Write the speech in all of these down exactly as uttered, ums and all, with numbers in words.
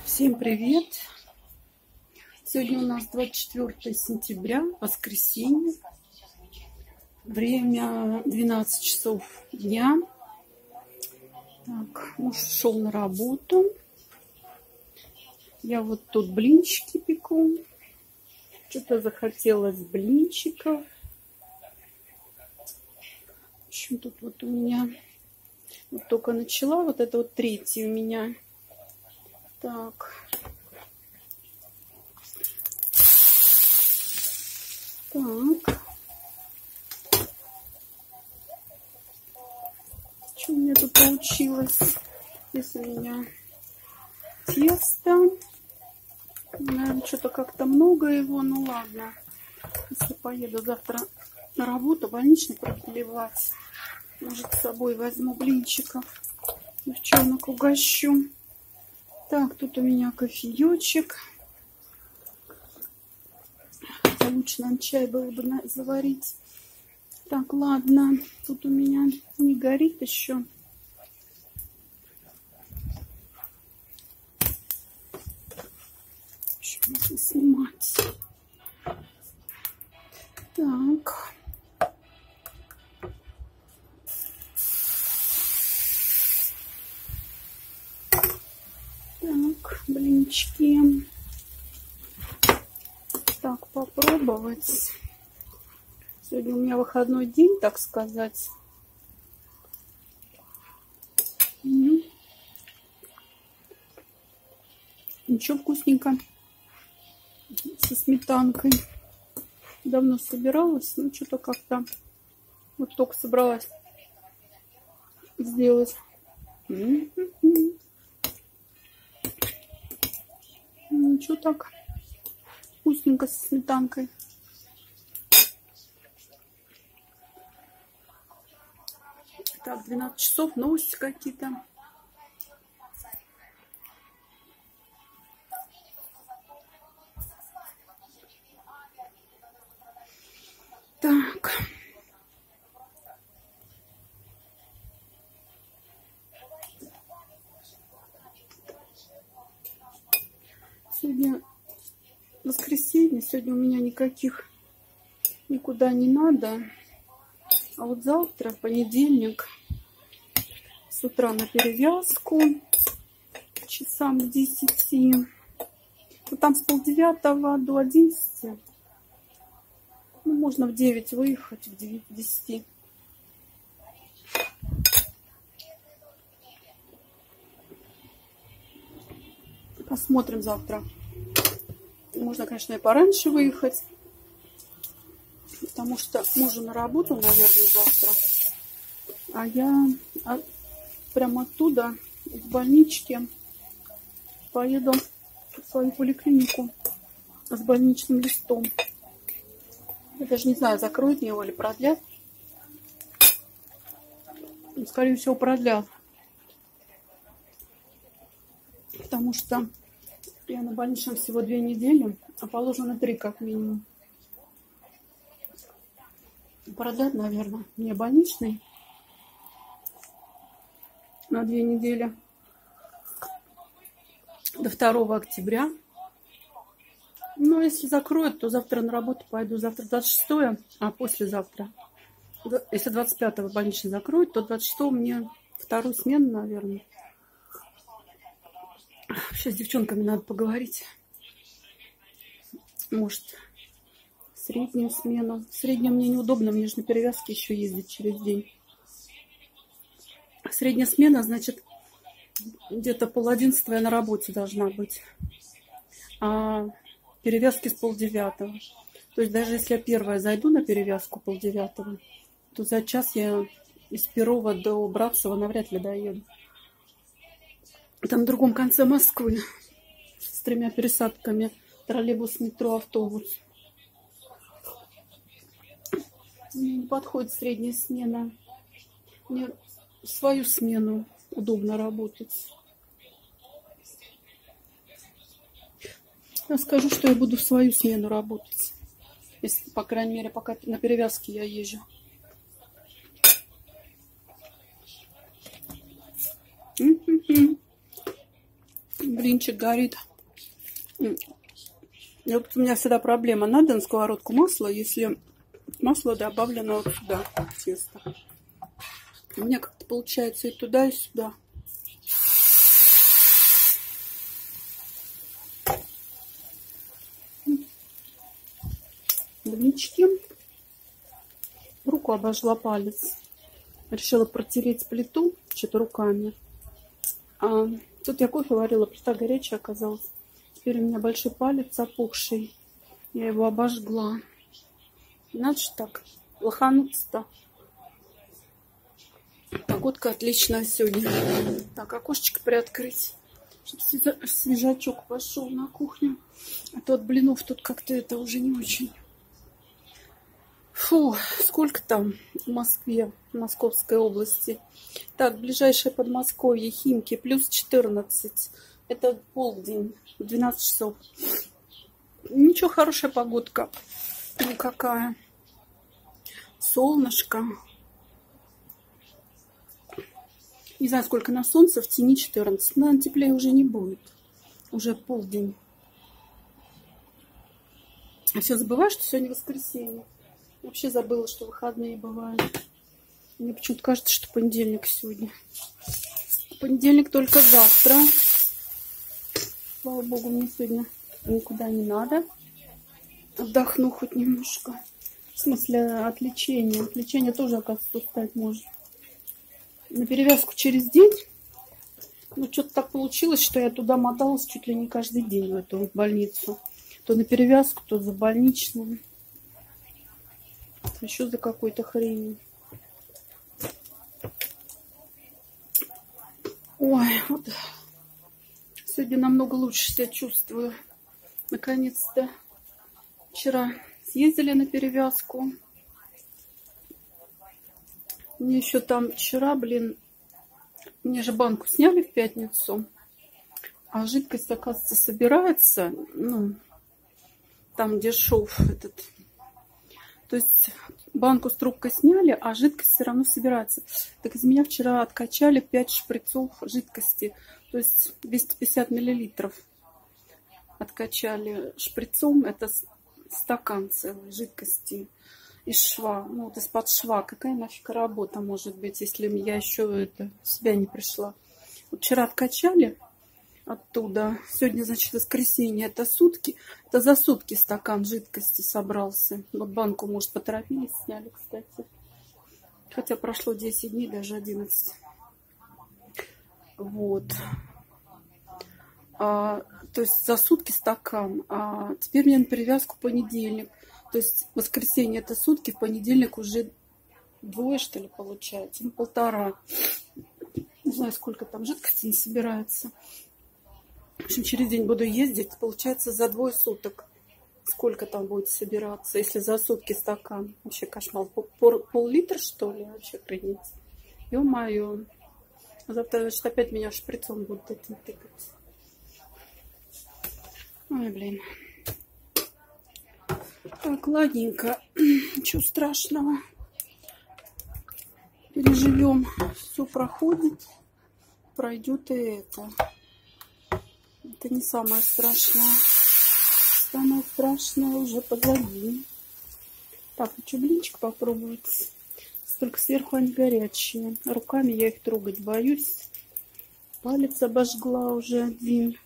Всем привет! Сегодня у нас двадцать четвёртое сентября, воскресенье. Время двенадцать часов дня. Так, муж шел на работу. Я вот тут блинчики пеку. Что-то захотелось блинчиков. В общем, тут вот у меня вот только начала. Вот это вот третий у меня. Так. Так. Что у меня тут получилось? Здесь у меня тесто. Наверное, что-то как-то много его. Ну ладно. Если поеду завтра на работу, больничный продлевать. Может, с собой возьму блинчиков. Девчонок угощу. Так, тут у меня кофеечек. Хотя лучше нам чай было бы заварить. Так, ладно. Тут у меня не горит еще. Еще можно снимать. Так. Так, блинчики. Так, попробовать. Сегодня у меня выходной день, так сказать. М-м. Ничего, вкусненько. Со сметанкой. Давно собиралась, но что-то как-то вот только собралась сделать. М-м-м. Ничего так вкусненько со сметанкой. Так, двенадцать часов, новости какие-то. Так. Сегодня воскресенье, сегодня у меня никаких никуда не надо. А вот завтра, понедельник, с утра на перевязку, часам к десяти. Ну, там с полдевятого до одиннадцати. Ну, можно в девять выехать, в девять, к десяти. Посмотрим завтра. Можно, конечно, и пораньше выехать. Потому что мужу на работу, наверное, завтра. А я от, прямо оттуда, из больнички, поеду в свою поликлинику с больничным листом. Я даже не знаю, закроют мне его или продлят. Скорее всего, продлят. Потому что я на больничном всего две недели, а положено три как минимум. Продлят, наверное, мне больничный на две недели до второго октября. Но если закроют, то завтра на работу пойду. Завтра двадцать шестое, а послезавтра. Если двадцать пятого больничный закроют, то двадцать шестого мне вторую смену, наверное. Сейчас с девчонками надо поговорить. Может, среднюю смену. Среднюю мне неудобно, мне же на перевязке еще ездить через день. Средняя смена, значит, где-то пол одиннадцатого я на работе должна быть. А перевязки с полдевятого. То есть даже если я первая зайду на перевязку полдевятого, то за час я из Перова до Братцева навряд ли доеду. Там в другом конце Москвы с тремя пересадками. Троллейбус, метро, автобус. Мне не подходит средняя смена. Мне в свою смену удобно работать. Я скажу, что я буду в свою смену работать. Если, по крайней мере, пока на перевязке я езжу. Блинчик горит. И вот у меня всегда проблема. Надо на сковородку масло, если масло добавлено вот сюда, в тесто. У меня как-то получается и туда, и сюда. Блинчики. Руку обожгла палец. Решила протереть плиту что-то руками. А тут я кофе варила, плита горячая оказалась. Теперь у меня большой палец опухший. Я его обожгла. Надо же так лохануться-то. Погодка отличная сегодня. Так, окошечко приоткрыть, чтобы свежачок пошел на кухню. А то от блинов тут как-то это уже не очень. Фу, сколько там в Москве, в Московской области. Так, ближайшее Подмосковье, Химки, плюс четырнадцать. Это полдень, двенадцать часов. Ничего, хорошая погодка. Никакая. Солнышко. Не знаю, сколько на солнце, в тени четырнадцать. Наверное, теплее уже не будет. Уже полдень. Я все забываю, что сегодня воскресенье. Вообще забыла, что выходные бывают. Мне почему-то кажется, что понедельник сегодня. Понедельник только завтра. Слава богу, мне сегодня никуда не надо. Отдохну хоть немножко. В смысле, от лечения. От лечения тоже, оказывается, устать может. На перевязку через день. Ну, что-то так получилось, что я туда моталась чуть ли не каждый день, в эту больницу. То на перевязку, то за больничным. Еще за какой-то хрень. Ой, вот. Сегодня намного лучше себя чувствую. Наконец-то. Вчера съездили на перевязку. Мне еще там вчера, блин, мне же банку сняли в пятницу. А жидкость, оказывается, собирается. Ну, там, где шов этот. То есть банку с трубкой сняли, а жидкость все равно собирается. Так из меня вчера откачали пять шприцов жидкости. То есть двести пятьдесят миллилитров откачали шприцом. Это стакан целый жидкости из шва. Ну вот из-под шва. Какая нафиг работа может быть, если я еще это, в себя не пришла. Вот вчера откачали оттуда. Сегодня, значит, воскресенье. Это сутки. Это за сутки стакан жидкости собрался. Вот банку, может, поторопились, сняли, кстати. Хотя прошло десять дней, даже одиннадцать. Вот. А, то есть за сутки стакан. А теперь мне на перевязку понедельник. То есть воскресенье это сутки, в понедельник уже двое, что ли, получается. Ну, полтора. Не знаю, сколько там жидкости не собирается. В общем, через день буду ездить. Получается, за двое суток. Сколько там будет собираться, если за сутки стакан? Вообще кошмар. Пол-литра, что ли? Вообще хранить. Ё-моё. Завтра, значит, опять меня шприцом будут этим тыкать. Ой, блин. Так, ладненько. Ничего страшного. Переживем. Все проходит. Пройдет и это. Это не самое страшное. Самое страшное уже позади. Так, хочу блинчик попробовать. Только сверху они горячие. Руками я их трогать боюсь. Палец обожгла уже один.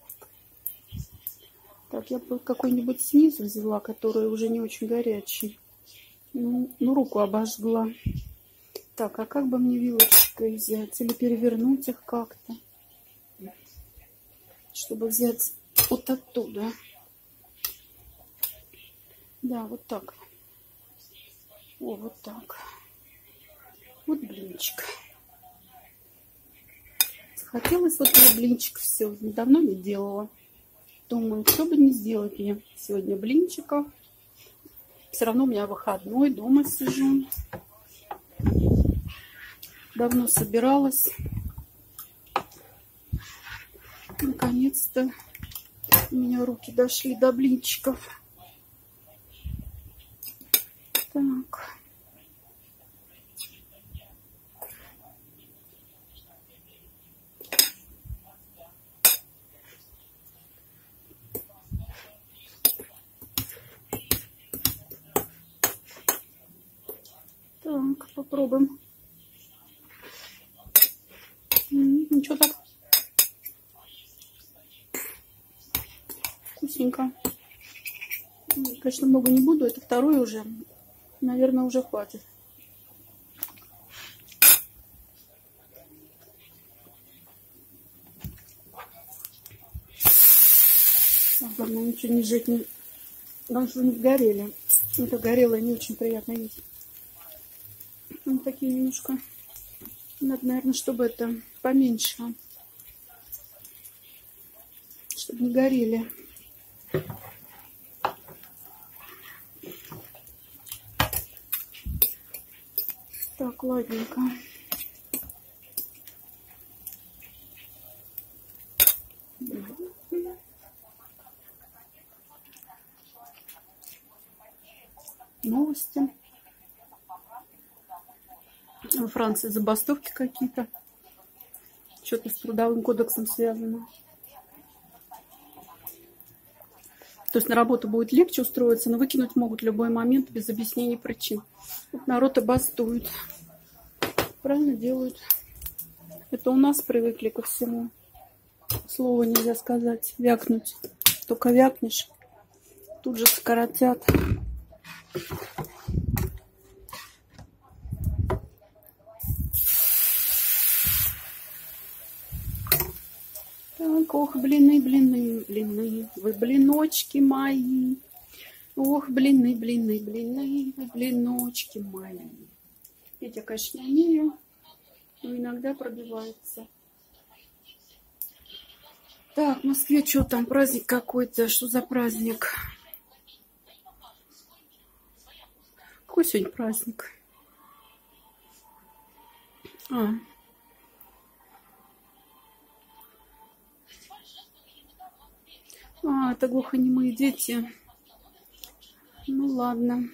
Так, я бы какой-нибудь снизу взяла, который уже не очень горячий. Ну, ну, руку обожгла. Так, а как бы мне вилочкой взять? Или перевернуть их как-то? Чтобы взять вот оттуда. Да, вот так. О, вот так. Вот блинчик. Захотелось вот этого блинчика сегодня. Давно не делала. Думаю, что бы не сделать мне сегодня блинчиков. Все равно у меня выходной, дома сижу. Давно собиралась. Наконец-то у меня руки дошли до блинчиков. Так. Попробуем. Ничего так. Вкусненько. Конечно, много не буду. Это второй уже. Наверное, уже хватит. Главное, ничего не жить, не... Потому что не сгорели. Это горелое не очень приятно есть. Вот такие немножко. Надо, наверное, чтобы это поменьше. Чтобы не горели. Так, ладненько. Новости. Во Франции забастовки какие-то. Что-то с трудовым кодексом связано. То есть на работу будет легче устроиться, но выкинуть могут в любой момент без объяснений причин. Вот народ и бастует. Правильно делают. Это у нас привыкли ко всему. Слова нельзя сказать. Вякнуть. Только вякнешь, тут же скоротят. Так, ох, блины, блины, блины, вы блиночки мои. Ох, блины, блины, блины, вы блиночки мои. Петь я, конечно, не умею, но иногда пробивается. Так, в Москве что там, праздник какой-то, что за праздник? Какой сегодня праздник? А. А, это глухонемые дети. Ну ладно.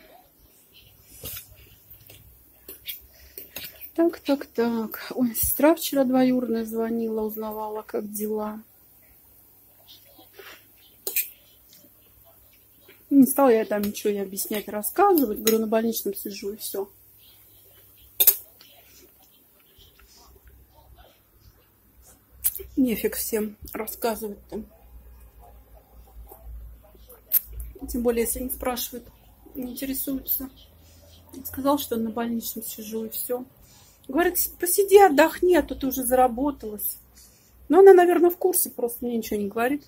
Так, так, так. Ой, сестра вчера двоюродная звонила, узнавала, как дела. Не стала я там ничего ей объяснять, рассказывать. Говорю, на больничном сижу и все. Нефиг всем рассказывать-то. Тем более, если не спрашивают, не интересуются. Сказал, что на больничном сижу и все. Говорит, посиди, отдохни, а то ты уже заработалась. Но она, наверное, в курсе, просто мне ничего не говорит.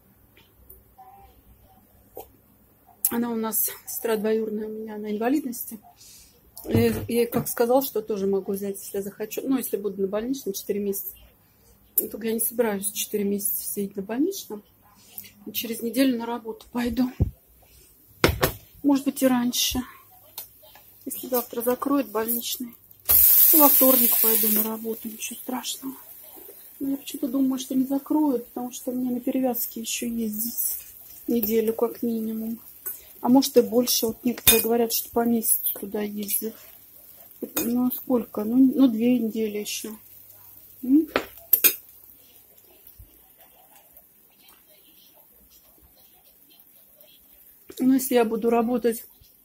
Она у нас, сестра двоюродная у меня на инвалидности. Я ей как сказал, что тоже могу взять, если я захочу. Ну, если буду на больничном четыре месяца. Только я не собираюсь четыре месяца сидеть на больничном. И через неделю на работу пойду. Может быть, и раньше. Если завтра закроют больничный, то во вторник пойду на работу. Ничего страшного. Но я почему-то думаю, что не закроют, потому что мне на перевязке еще ездить неделю как минимум. А может и больше. Вот некоторые говорят, что по месяцу туда ездят. Ну, сколько? Ну, ну две недели еще. М? Ну, если я буду работать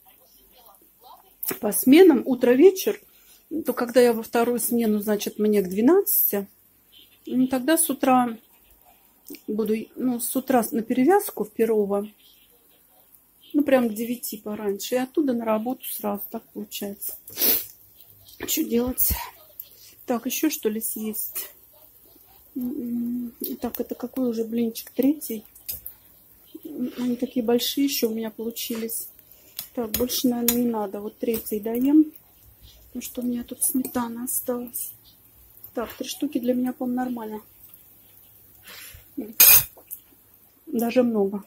по сменам, утро-вечер, то когда я во вторую смену, значит, мне к двенадцати, ну, тогда с утра буду, ну, с утра на перевязку в Перово, ну, прям к девяти пораньше, и оттуда на работу сразу, так получается. Что делать? Так, еще что ли съесть? Так, это какой уже блинчик? Третий? Они такие большие еще у меня получились. Так, больше, наверное, не надо. Вот третий даем. Потому что у меня тут сметана осталась. Так, три штуки для меня, по-моему, нормально. Даже много.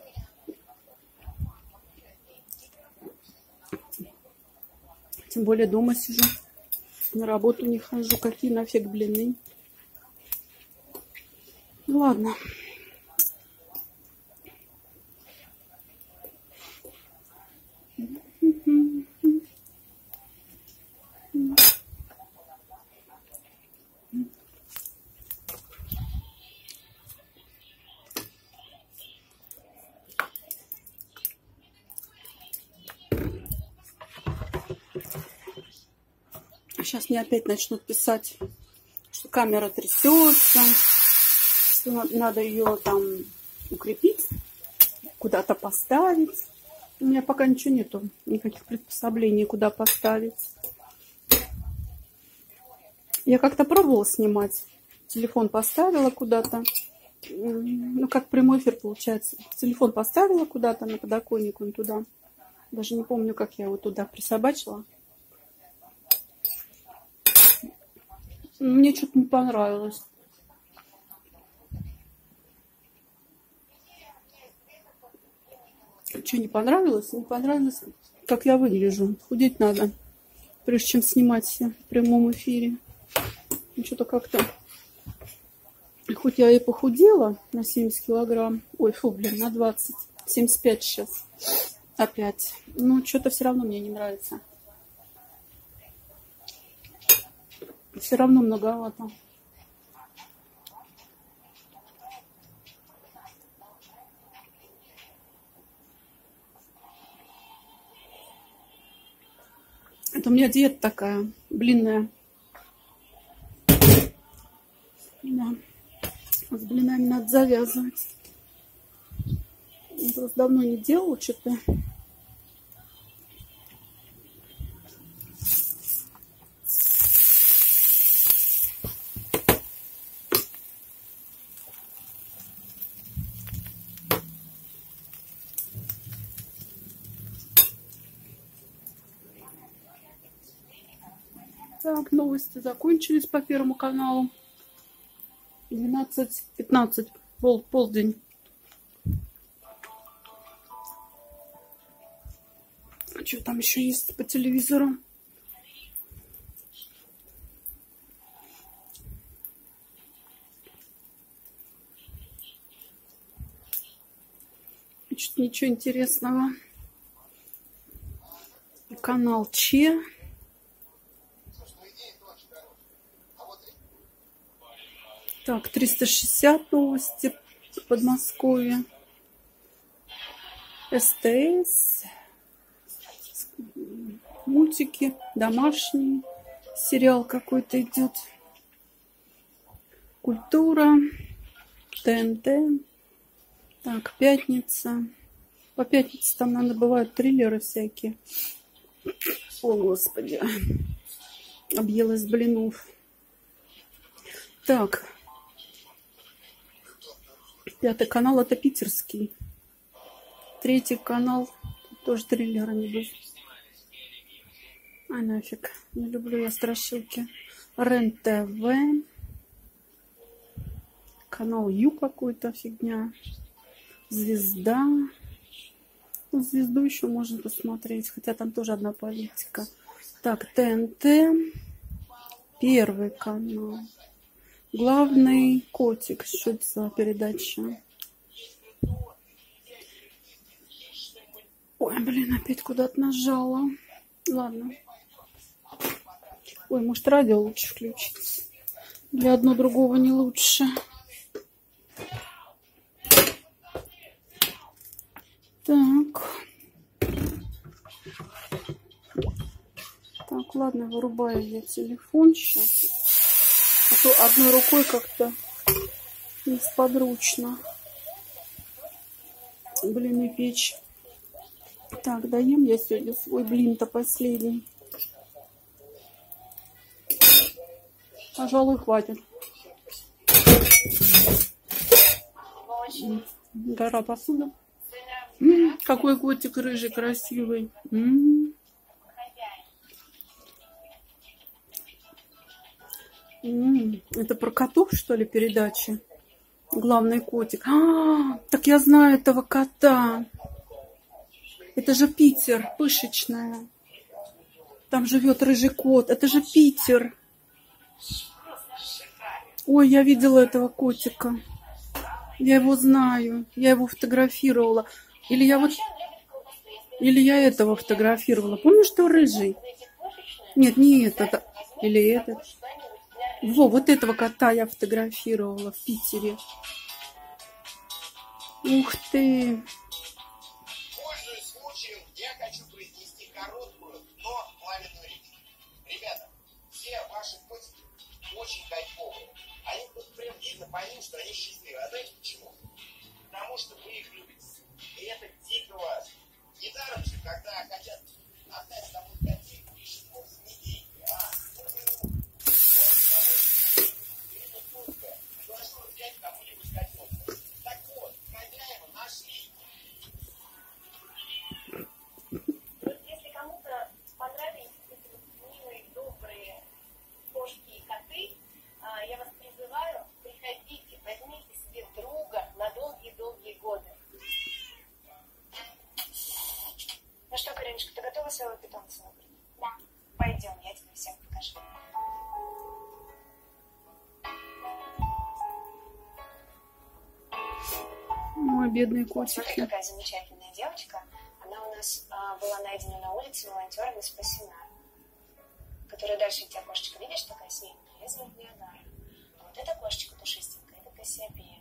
Тем более дома сижу. На работу не хожу. Какие нафиг блины. Ну ладно. Сейчас мне опять начнут писать, что камера трясется, что надо ее там укрепить, куда-то поставить. У меня пока ничего нету, никаких приспособлений, куда поставить. Я как-то пробовала снимать. Телефон поставила куда-то. Ну, как прямой эфир получается. Телефон поставила куда-то на подоконник, он туда. Даже не помню, как я его туда присобачила. Мне что-то не понравилось. Что не понравилось? Не понравилось, как я выгляжу. Худеть надо, прежде чем снимать в прямом эфире. Что-то как-то... Хоть я и похудела на семьдесят килограмм. Ой, фу, блин, на двадцать. семьдесят пять сейчас. Опять. Но что-то все равно мне не нравится. Все равно многовато. Это у меня диета такая, блинная. Да. С блинами надо завязывать. Я просто давно не делала что-то. Так, новости закончились по Первому каналу. двенадцать пятнадцать, пол, полдень. А что там еще есть по телевизору? Что-то ничего интересного. Канал Че. Так, триста шестьдесят новости Подмосковья. СТС. Мультики домашние. Сериал какой-то идет. Культура. ТНТ. Так, пятница. По пятнице там, наверное, бывают триллеры всякие. О, Господи. Объелась блинов. Так. Пятый канал — это питерский. Третий канал тоже триллеры не будет. А нафиг. Не люблю я страшилки. РЕН-ТВ. Канал Ю какой-то фигня. Звезда. Ну, Звезду еще можно посмотреть. Хотя там тоже одна политика. Так, ТНТ. Первый канал. Главный котик. Что это за передача? Ой, блин, опять куда-то нажала. Ладно. Ой, может, радио лучше включить? Для одно другого не лучше. Так. Так, ладно, вырубаю я телефон сейчас. А то одной рукой как-то несподручно. Блин, и печь. Так, доем я сегодня свой блин-то последний. Пожалуй, хватит. Гора посуды. М-м, какой котик рыжий, красивый. М-м. М-м. Это про котов, что ли, передача? Главный котик. А, так я знаю этого кота. Это же Питер, Пышечная. Там живет рыжий кот. Это же Питер. Ой, я видела этого котика. Я его знаю. Я его фотографировала. Или я вот... Или я этого фотографировала. Помнишь, что рыжий? Нет, не этот. Или этот. Во, вот этого кота я фотографировала в Питере. Ух ты. Пользуясь случаем, я хочу произнести короткую, но пламенную речь. Ребята, наши котики очень кайфовые. Они вот прям видно по ним, что они счастливы. А знаете почему? Потому что вы их любите. И это дико важно. Недаром же, когда хотят отдать домой котейку, ищут вовсе не деньги, а должно взять кому-нибудь котенка. Так вот, хозяева нашли. Вот если кому-то понравились эти вот милые, добрые кошки и коты, а, я вас призываю, приходите, возьмите себе друга на долгие-долгие годы. Ну что, Кариночка, ты готова своего питомца выбрать? Да. Пойдем, я тебе всем покажу. Ой, бедные Вот смотри, котики. какая замечательная девочка. Она у нас а, была найдена на улице волонтерами, спасена. Которая дальше у тебя кошечка, видишь, такая светлая, ее зовут Ниагара. А вот эта кошечка пушистенькая, это Кассиопея.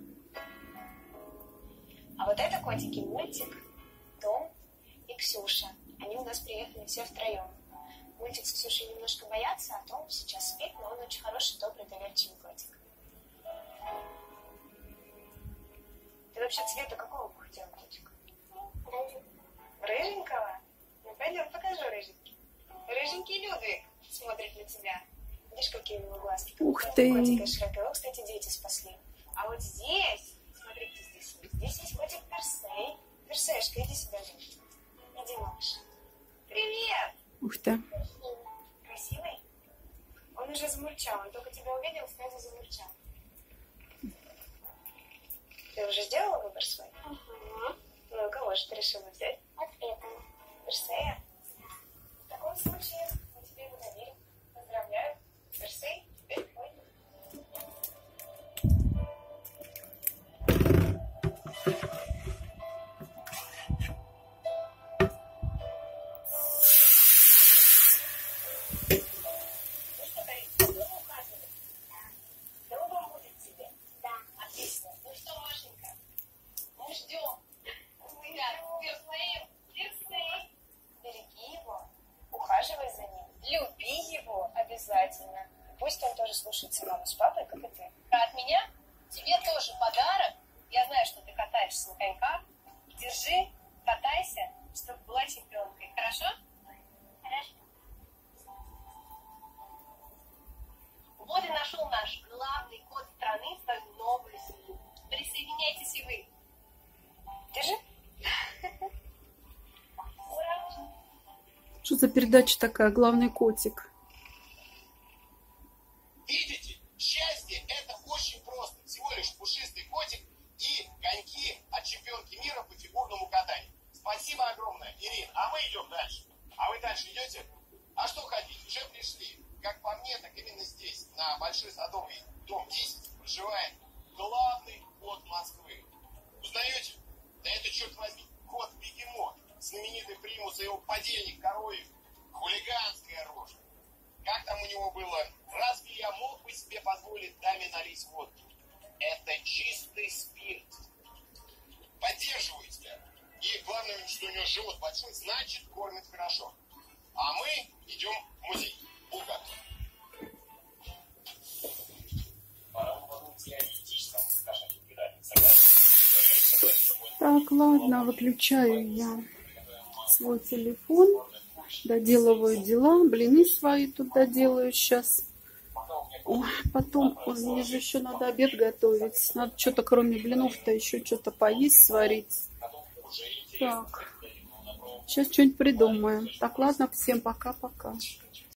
А вот это котики Мультик, Том и Ксюша. Они у нас приехали все втроем. Мультик с Ксюшей немножко боятся, а Том сейчас спит, но он очень хороший, добрый, доверчивый котик. Ты вообще цвета какого бы хотела котика? Рыженького? Ну, пойдем, покажу рыженький. Рыженький Людвиг смотрит на тебя. Видишь, какие у него глазки? Ух Как у ты! котика широко. Его, кстати, дети спасли. А вот здесь, смотрите, здесь, здесь есть котик Персей. Персеюшка, иди сюда же. Иди, малыш. Привет! Ух ты. Красивый? Он уже замурчал. Он только тебя увидел, сразу замурчал. Ты уже сделала выбор свой? Угу. Ну, кого же ты решила взять? Вот этого. Персея? В таком случае мы тебе его доверим. Поздравляю. Персей, теперь твой. Ну что, Каринка, дома ухаживать? Да. Другом будет тебе? Да. Отлично. Ну что, Машенька, мы ждем. Ребят, Персей, Персей. Береги его, ухаживай за ним, люби его обязательно. Пусть он тоже слушается маму с папой, как и ты. А от меня тебе тоже подарок. Я знаю, что ты катаешься на коньках. Держи, катайся, чтобы была чемпионкой. Хорошо? Хорошо. Вот и нашел наш главный кот страны свою новую семью. Присоединяйтесь и вы. Держи. Ура! Что за передача такая? Главный котик. Видите, счастье это очень просто. Всего лишь пушистый котик и коньки от чемпионки мира по фигурному катанию. Спасибо огромное, Ирина. А мы идем дальше. А вы дальше идете? А что хотите? Уже пришли. Как по мне, так именно здесь, на Большой Садовой, дом десять, проживает главный кот Москвы. Узнаете? Да это, черт возьми, кот-бегемот. Знаменитый примус и его подельник Коровьев. Хулиганская рожа. Как там у него было? Разве я мог бы себе позволить даме налить водки? Это чистый спирт. Поддерживаю тебя. И главное, что у него живот большой, значит, кормит хорошо. А мы идем в музей. Булгар. Так, ладно, выключаю я свой телефон, доделываю дела, блины свои тут доделаю сейчас. Ой, потом, ой, мне же еще надо обед готовить. Надо что-то кроме блинов-то еще что-то поесть, сварить. Так, сейчас что-нибудь придумаем. Так, ладно, всем пока-пока.